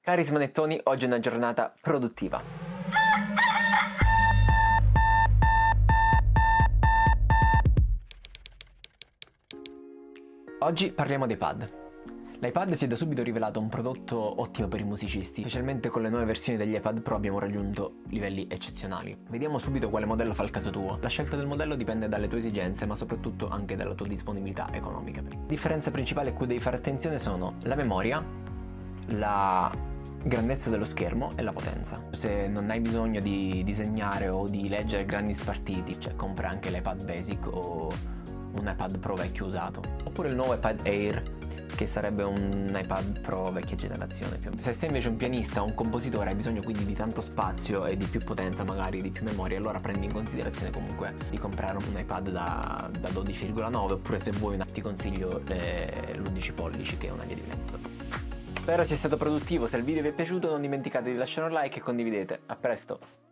Cari smanettoni, oggi è una giornata produttiva. Oggi parliamo dei pad. L'iPad si è da subito rivelato un prodotto ottimo per i musicisti, specialmente con le nuove versioni degli iPad Pro abbiamo raggiunto livelli eccezionali. Vediamo subito quale modello fa il caso tuo. La scelta del modello dipende dalle tue esigenze, ma soprattutto anche dalla tua disponibilità economica. Differenze principali a cui devi fare attenzione sono la memoria, la grandezza dello schermo e la potenza. Se non hai bisogno di disegnare o di leggere grandi spartiti, cioè compra anche l'iPad Basic o un iPad Pro vecchio usato, oppure il nuovo iPad Air, che sarebbe un iPad Pro vecchia generazione più. Se sei invece un pianista o un compositore, hai bisogno quindi di tanto spazio e di più potenza, magari di più memoria, allora prendi in considerazione comunque di comprare un iPad da 12,9, oppure se vuoi ti consiglio l'11 pollici, che è una via di mezzo. Spero sia stato produttivo. Se il video vi è piaciuto non dimenticate di lasciare un like e condividete. A presto!